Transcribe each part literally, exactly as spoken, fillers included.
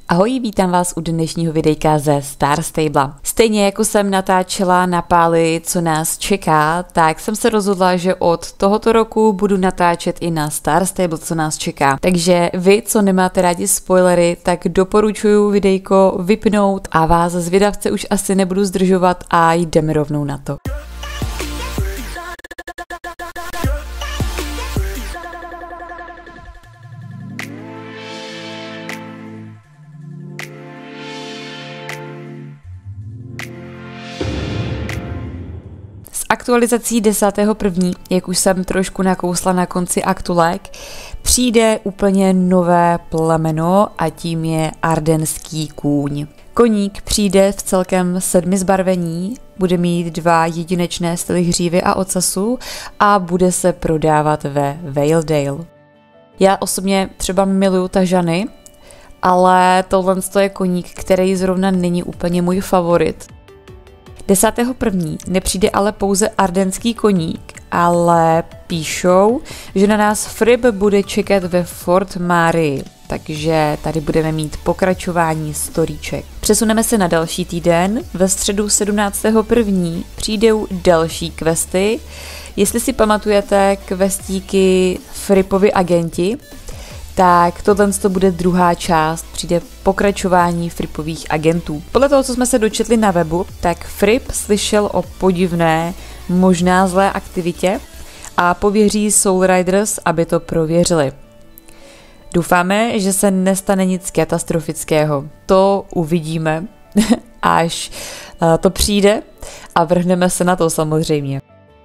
Ahoj, vítám vás u dnešního videjka ze Star Stable. Stejně jako jsem natáčela na Páli, co nás čeká, tak jsem se rozhodla, že od tohoto roku budu natáčet i na Star Stable, co nás čeká. Takže vy, co nemáte rádi spoilery, tak doporučuji videjko vypnout a vás zvědavce už asi nebudu zdržovat a jdeme rovnou na to. Aktualizací desátého prvního jak už jsem trošku nakousla na konci aktulek, přijde úplně nové plemeno a tím je ardenský kůň. Koník přijde v celkem sedmi zbarvení, bude mít dva jedinečné styly hřívy a ocasu a bude se prodávat ve Valedale. Já osobně třeba miluju tažany, ale tohle je koník, který zrovna není úplně můj favorit. desátého prvního nepřijde ale pouze ardenský koník, ale píšou, že na nás Frib bude čekat ve Fort Mary, takže tady budeme mít pokračování storíček. Přesuneme se na další týden, ve středu sedmnáctého prvního přijdou další questy. Jestli si pamatujete questíky Fripovi agenti, tak tohle to bude druhá část, přijde pokračování Fripových agentů. Podle toho, co jsme se dočetli na webu, tak Frip slyšel o podivné, možná zlé aktivitě a pověří Soul Riders, aby to prověřili. Doufáme, že se nestane nic katastrofického. To uvidíme, až to přijde a vrhneme se na to samozřejmě.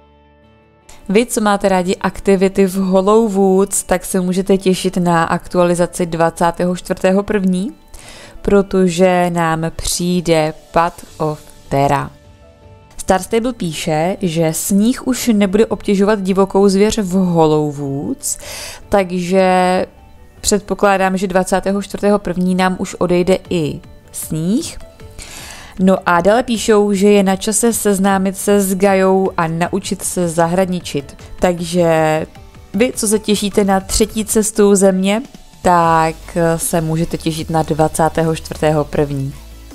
Vy, co máte rádi aktivity v Hollow Woods, tak se můžete těšit na aktualizaci dvacátého čtvrtého prvního protože nám přijde Path of Terra. Star Stable píše, že sníh už nebude obtěžovat divokou zvěř v Hollow Woods, takže předpokládám, že dvacátého čtvrtého prvního nám už odejde i sníh. No a dále píšou, že je na čase seznámit se s Gajou a naučit se zahradničit. Takže vy, co se těšíte na třetí cestu země, tak se můžete těšit na dvacátého čtvrtého prvního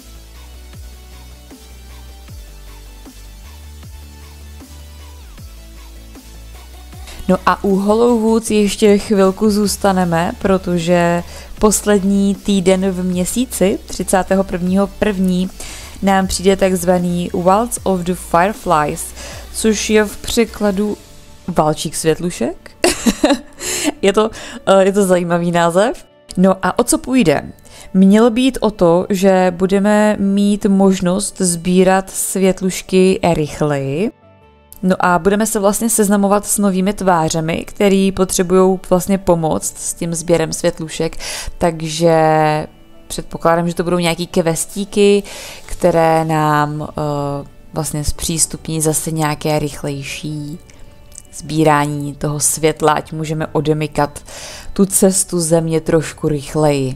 No a u Hollow Woods ještě chvilku zůstaneme, protože poslední týden v měsíci, třicátého prvního prvního nám přijde takzvaný Waltz of the Fireflies, což je v překladu Valčík světlušek. je, to, je to zajímavý název. No a o co půjde? Mělo být o to, že budeme mít možnost sbírat světlušky rychleji. No a budeme se vlastně seznamovat s novými tvářemi, který potřebují vlastně pomoct s tím sběrem světlušek, takže předpokládám, že to budou nějaký questíky, které nám uh, vlastně zpřístupní zase nějaké rychlejší sbírání toho světla, ať můžeme odemykat tu cestu země trošku rychleji.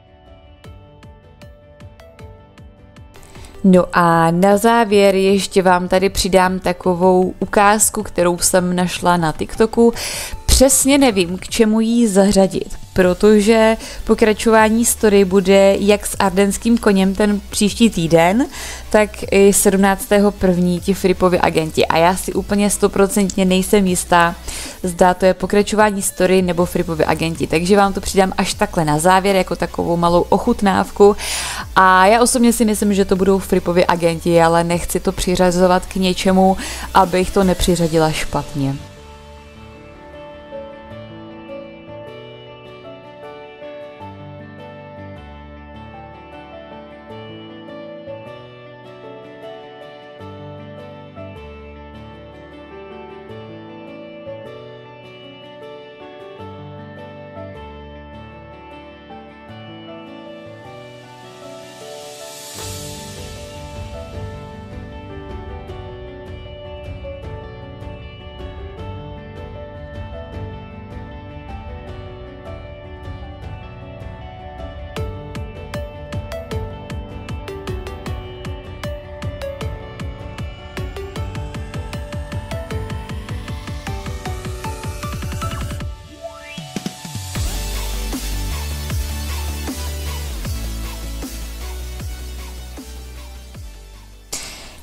No a na závěr ještě vám tady přidám takovou ukázku, kterou jsem našla na TikToku. Přesně nevím, k čemu ji zařadit, protože pokračování story bude jak s ardenským koněm ten příští týden, tak i sedmnáctého prvního ti Fripovi agenti. A já si úplně stoprocentně nejsem jistá, zda to je pokračování story nebo Fripovi agenti. Takže vám to přidám až takhle na závěr, jako takovou malou ochutnávku. A já osobně si myslím, že to budou Fripovi agenti, ale nechci to přiřazovat k něčemu, abych to nepřiřadila špatně.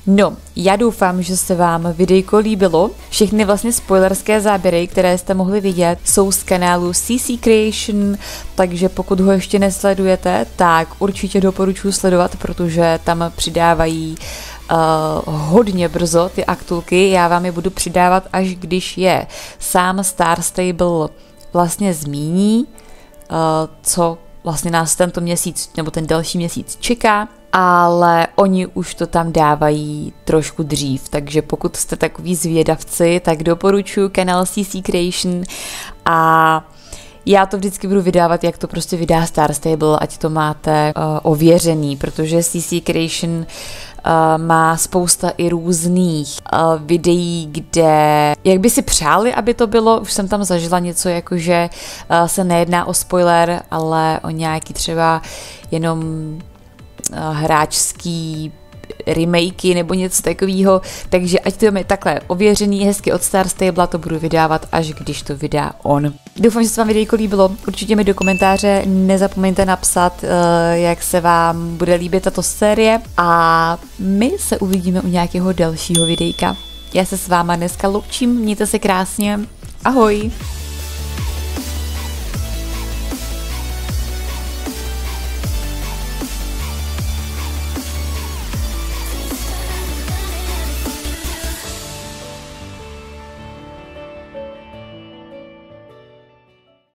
No, já doufám, že se vám videjko líbilo. Všechny vlastně spoilerské záběry, které jste mohli vidět, jsou z kanálu C C Creation, takže pokud ho ještě nesledujete, tak určitě doporučuji sledovat, protože tam přidávají Uh, hodně brzo ty aktulky, já vám je budu přidávat, až když je sám Star Stable vlastně zmíní, uh, co vlastně nás tento měsíc nebo ten další měsíc čeká, ale oni už to tam dávají trošku dřív, takže pokud jste takový zvědavci, tak doporučuji kanál C C Creation a já to vždycky budu vydávat, jak to prostě vydá Star Stable, ať to máte uh, ověřený, protože C C Creation Uh, má spousta i různých uh, videí, kde, jak by si přáli, aby to bylo, už jsem tam zažila něco jako, že uh, se nejedná o spoiler, ale o nějaký třeba jenom uh, hráčský remakey nebo něco takového, takže ať to je takhle ověřený, hezky od Star Stable, to budu vydávat, až když to vydá on. Doufám, že se vám videjko líbilo, určitě mi do komentáře nezapomeňte napsat, jak se vám bude líbit tato série a my se uvidíme u nějakého dalšího videjka. Já se s váma dneska loučím, mějte se krásně, ahoj!